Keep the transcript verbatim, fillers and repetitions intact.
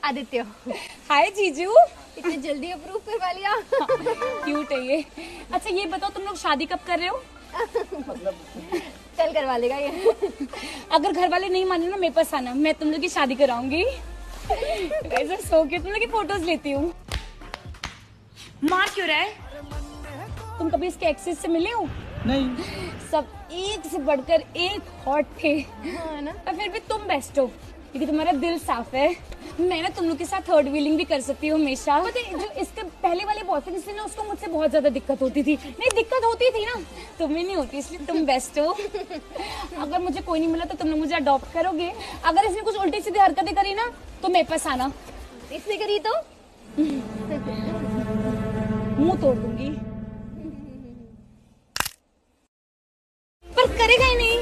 आदित्य। हाय जीजू। इतनी जल्दी अप्रूव करवा लिया। क्यूट है ये। अच्छा ये बताओ तुम लोग शादी कब कर रहे हो? कल करवा लेगा ये। अगर घर वाले नहीं माने ना मेरे पास आना, मैं तुम लोग की शादी कराऊंगी। ऐसा सो के तुम लोग की फोटोज लेती हूँ। मार क्यों रहा है? तुम कभी इसके एक्सेस से मिले हो? नहीं। सब एक से बढ़कर एक हॉट थे। हाँ ना? और फिर भी तुम बेस्ट हो क्योंकि तुम्हारा दिल साफ है। मैं ना तुम लोग के साथ थर्ड व्हीलिंग भी कर सकती हूँ हमेशा। पता है जो इसके पहले वाले बॉयफ्रेंड से ना उसको मुझसे बहुत ज्यादा दिक्कत होती थी। नहीं दिक्कत होती थी ना, तुम्हें नहीं होती, इसलिए तुम बेस्ट हो। अगर मुझे कोई नहीं मिला तो तुम लोग मुझे अडॉप्ट करोगे? अगर इसने कुछ उल्टी सीधी हरकतें करी ना तो मेरे पास आना। इसने करी तो मुंह तोड़ दूंगी। पर करेगा ही नहीं।